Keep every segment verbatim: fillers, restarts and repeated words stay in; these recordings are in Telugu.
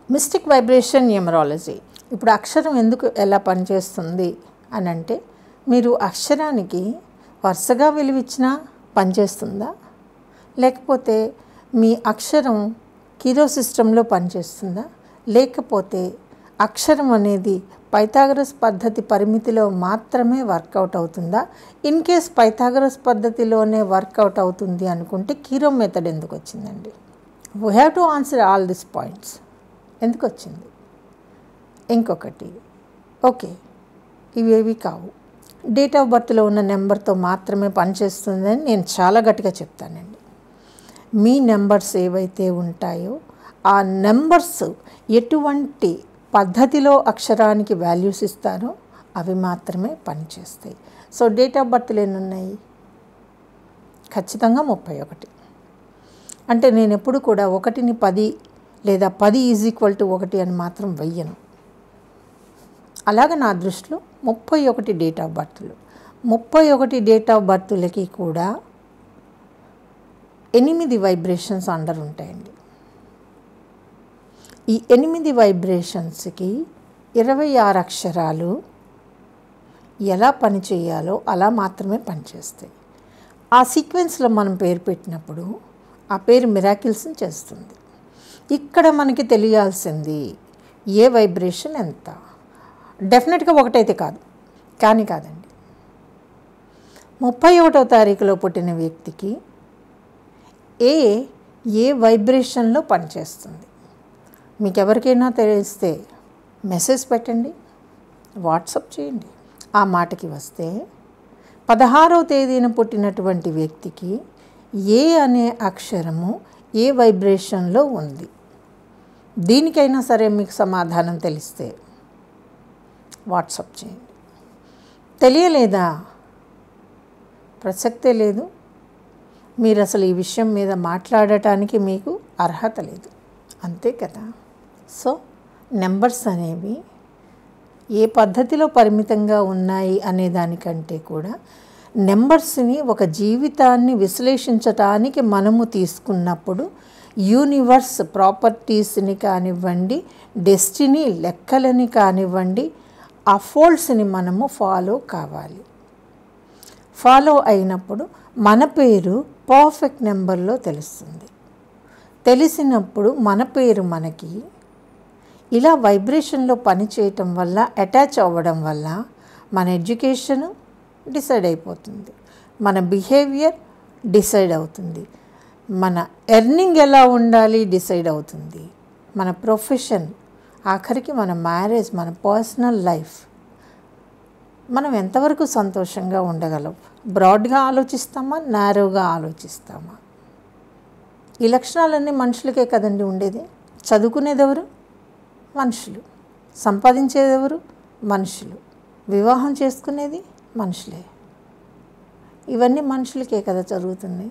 Mystic vibration numerology. ఇప్పుడు అక్షరం ఎందుకు ఎలా పనిచేస్తుంది అని అంటే, మీరు అక్షరానికి వరుసగా విలువిచ్చినా పనిచేస్తుందా, లేకపోతే మీ అక్షరం కీరో సిస్టంలో పనిచేస్తుందా, లేకపోతే అక్షరం అనేది పైథాగరస్ పద్ధతి పరిమితిలో మాత్రమే వర్కౌట్ అవుతుందా? ఇన్ కేస్ పైథాగరస్ పద్ధతిలోనే వర్కౌట్ అవుతుంది అనుకుంటే కీరో మెథడ్ ఎందుకు వచ్చిందండి? We have to answer all this points. ఎందుకు వచ్చింది? ఇంకొకటి, ఓకే ఇవేవి కావు, డేట్ ఆఫ్ బర్త్లో ఉన్న నెంబర్తో మాత్రమే పనిచేస్తుందని నేను చాలా గట్టిగా చెప్తానండి. మీ నెంబర్స్ ఏవైతే ఉంటాయో ఆ నెంబర్స్ ఎటువంటి పద్ధతిలో అక్షరానికి వాల్యూస్ ఇస్తారో అవి మాత్రమే పనిచేస్తాయి. సో డేట్ ఆఫ్ బర్త్లు ఎన్ని ఉన్నాయి? ఖచ్చితంగా ముప్పై ఒకటి. అంటే నేను ఎప్పుడు కూడా ఒకటిని పది లేదా పది ఈజ్ ఈక్వల్ టు ఒకటి అని మాత్రం వెయ్యను. అలాగే నా దృష్టిలో ముప్పై ఒకటి డేట్ ఆఫ్ బర్త్లు, ముప్పై ఒకటి డేట్ ఆఫ్ బర్త్లకి కూడా ఎనిమిది వైబ్రేషన్స్ అండర్ ఉంటాయండి. ఈ ఎనిమిది వైబ్రేషన్స్కి ఇరవై ఆరు అక్షరాలు ఎలా పనిచేయాలో అలా మాత్రమే పనిచేస్తాయి. ఆ సీక్వెన్స్లో మనం పేరు పెట్టినప్పుడు ఆ పేరు మిరాకిల్స్ని చేస్తుంది. ఇక్కడ మనకి తెలియాల్సింది ఏ వైబ్రేషన్ ఎంత. డెఫినెట్గా ఒకటైతే కాదు, కానీ కాదండి. ముప్పై ఒకటో తారీఖులో పుట్టిన వ్యక్తికి ఏ ఏ వైబ్రేషన్లో పనిచేస్తుంది మీకు ఎవరికైనా తెలిస్తే మెసేజ్ పెట్టండి, వాట్సాప్ చేయండి. ఆ మాటకి వస్తే పదహారవ తేదీన పుట్టినటువంటి వ్యక్తికి ఏ అనే అక్షరము ఏ వైబ్రేషన్లో ఉంది, దీనికైనా సరే మీకు సమాధానం తెలిస్తే వాట్సాప్ చేయండి. తెలియలేదా? ప్రసక్తే లేదు. మీరు అసలు ఈ విషయం మీద మాట్లాడటానికి మీకు అర్హత లేదు, అంతే కదా. సో నెంబర్స్ అనేవి ఏ పద్ధతిలో పరిమితంగా ఉన్నాయి అనే దానికంటే కూడా నెంబర్స్ని ఒక జీవితాన్ని విశ్లేషించటానికి మనము తీసుకున్నప్పుడు యూనివర్స్ ప్రాపర్టీస్ని కానివ్వండి, డెస్టినీ లెక్కలని కానివ్వండి, ఆ ఫోల్డ్స్ని మనము ఫాలో కావాలి. ఫాలో అయినప్పుడు మన పేరు పర్ఫెక్ట్ నెంబర్లో తెలుస్తుంది. తెలిసినప్పుడు మన పేరు మనకి ఇలా వైబ్రేషన్లో పనిచేయటం వల్ల, అటాచ్ అవ్వడం వల్ల మన ఎడ్యుకేషను డిసైడ్ అయిపోతుంది, మన బిహేవియర్ డిసైడ్ అవుతుంది, మన ఎర్నింగ్ ఎలా ఉండాలి డిసైడ్ అవుతుంది, మన ప్రొఫెషన్, ఆఖరికి మన మ్యారేజ్, మన పర్సనల్ లైఫ్, మనం ఎంతవరకు సంతోషంగా ఉండగలం, బ్రాడ్గా ఆలోచిస్తామా, నారోగా ఆలోచిస్తామా. ఈ లక్షణాలన్నీ మనుషులకే కదండి ఉండేది. చదువుకునేదెవరు? మనుషులు. సంపాదించేదెవరు? మనుషులు. వివాహం చేసుకునేది మనుషులే. ఇవన్నీ మనుషులకే కదా జరుగుతున్నాయి.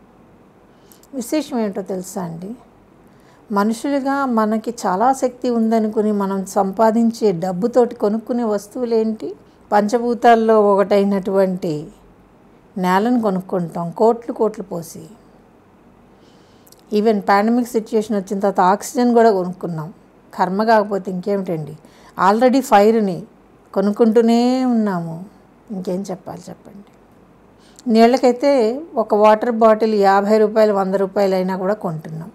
విశేషం ఏంటో తెలుసా అండి, మనుషులుగా మనకి చాలా శక్తి ఉందనుకుని మనం సంపాదించే డబ్బుతోటి కొనుక్కునే వస్తువులు ఏంటి? పంచభూతాల్లో ఒకటైనటువంటి నేలను కొనుక్కుంటాం కోట్లు కోట్లు పోసి. ఈవెన్ పాండమిక్ సిచ్యుయేషన్ వచ్చిన తర్వాత ఆక్సిజన్ కూడా కొనుక్కున్నాం. కర్మ కాకపోతే ఇంకేమిటండి, ఆల్రెడీ ఫైర్ని కొనుక్కుంటూనే ఉన్నాము. ఇంకేం చెప్పాలి చెప్పండి. నీళ్ళకైతే ఒక వాటర్ బాటిల్ యాభై రూపాయలు వంద రూపాయలు అయినా కూడా కొంటున్నాం.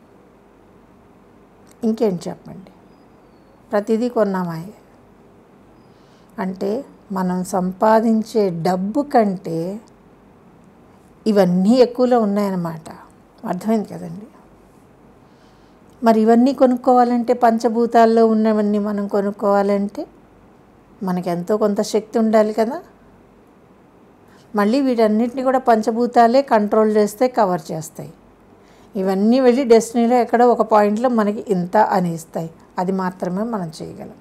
ఇంకేం చెప్పండి, ప్రతిదీ కొన్నామాయే. అంటే మనం సంపాదించే డబ్బు కంటే ఇవన్నీ ఎక్కువలో ఉన్నాయన్నమాట. అర్థమైంది కదండి. మరి ఇవన్నీ కొనుక్కోవాలంటే, పంచభూతాల్లో ఉన్నవన్నీ మనం కొనుక్కోవాలంటే మనకి ఎంతో కొంత శక్తి ఉండాలి కదా. మళ్ళీ వీటన్నిటిని కూడా పంచభూతాలే కంట్రోల్ చేస్తే కవర్ చేస్తాయి. ఇవన్నీ వెళ్ళి డెస్టినీలో ఎక్కడో ఒక పాయింట్లో మనకి ఇంత అని ఇస్తాయి. అది మాత్రమే మనం చేయగలం.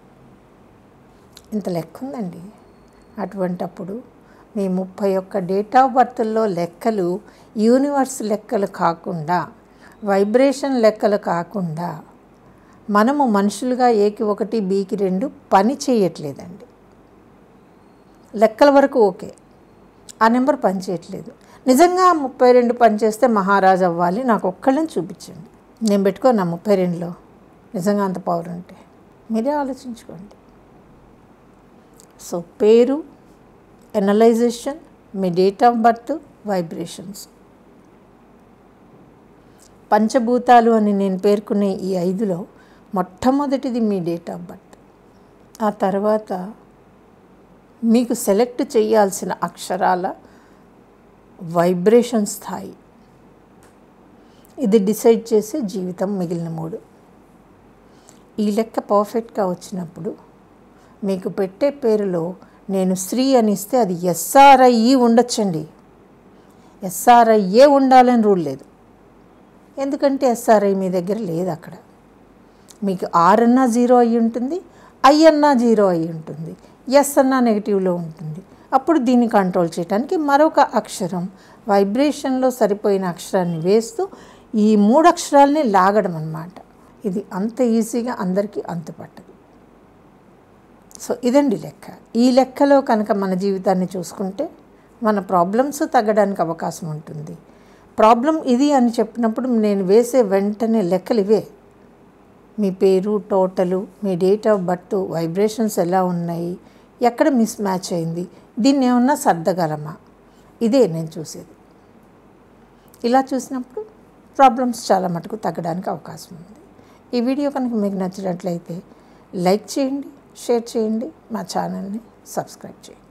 ఇంత లెక్క ఉందండి. అటువంటప్పుడు మీ ముప్పై ఒక్క డేట్ ఆఫ్ బర్త్లో లెక్కలు యూనివర్స్ లెక్కలు కాకుండా, వైబ్రేషన్ లెక్కలు కాకుండా మనము మనుషులుగా ఏకి ఒకటి బీకి రెండు పని చేయట్లేదండి. లెక్కల వరకు ఓకే, ఆ నెంబర్ పని చేయట్లేదు. నిజంగా ముప్పై రెండు పని చేస్తే మహారాజు అవ్వాలి, నాకు ఒక్కళ్ళని చూపించండి. నేను పెట్టుకోనా ముప్పై రెండులో నిజంగా అంత పవర్ ఉంటే మీరే ఆలోచించుకోండి. సో పేరు, ఎనలైజేషన్, మీ డేట్ ఆఫ్ బర్త్, వైబ్రేషన్స్, పంచభూతాలు అని నేను పేర్కొనే ఈ ఐదులో మొట్టమొదటిది మీ డేట్ ఆఫ్ బర్త్. ఆ తర్వాత మీకు సెలెక్ట్ చేయాల్సిన అక్షరాల వైబ్రేషన్ స్థాయి, ఇది డిసైడ్ చేసే జీవితం మిగిలిన మూడు. ఈ లెక్క పర్ఫెక్ట్గా వచ్చినప్పుడు మీకు పెట్టే పేరులో నేను శ్రీ అని ఇస్తే అది ఎస్ఆర్ఐఈ ఉండొచ్చండి. ఎస్ఆర్ఐఏ ఉండాలని రూల్ లేదు. ఎందుకంటే ఎస్ఆర్ఐ మీ దగ్గర లేదు. అక్కడ మీకు ఆర్ అన్నా జీరో అయ్యి ఉంటుంది, ఐ అన్నా జీరో అయ్యి ఉంటుంది, ఎస్ అన్నా నెగిటివ్లో ఉంటుంది. అప్పుడు దీన్ని కంట్రోల్ చేయడానికి మరొక అక్షరం వైబ్రేషన్లో సరిపోయిన అక్షరాన్ని వేస్తూ ఈ మూడు అక్షరాలని లాగడం అన్నమాట. ఇది అంత ఈజీగా అందరికీ అంతుపట్టదు. సో ఇదండి లెక్క. ఈ లెక్కలో కనుక మన జీవితాన్ని చూసుకుంటే మన ప్రాబ్లమ్స్ తగ్గడానికి అవకాశం ఉంటుంది. ప్రాబ్లం ఇది అని చెప్పినప్పుడు నేను వేసే వెంటనే లెక్కలు ఇవే. మీ పేరు, టోటలు, మీ డేట్ ఆఫ్ బర్త్, వైబ్రేషన్స్ ఎలా ఉన్నాయి, ఎక్కడ మిస్ మ్యాచ్ అయింది, దీన్ని ఏమన్నా సర్దగలమా, ఇదే నేను చూసేది. ఇలా చూసినప్పుడు ప్రాబ్లమ్స్ చాలా మటుకు తగ్గడానికి అవకాశం ఉంది. ఈ వీడియో కనుక మీకు నచ్చినట్లయితే లైక్ చేయండి, షేర్ చేయండి, మా ఛానల్ని సబ్స్క్రైబ్ చేయండి.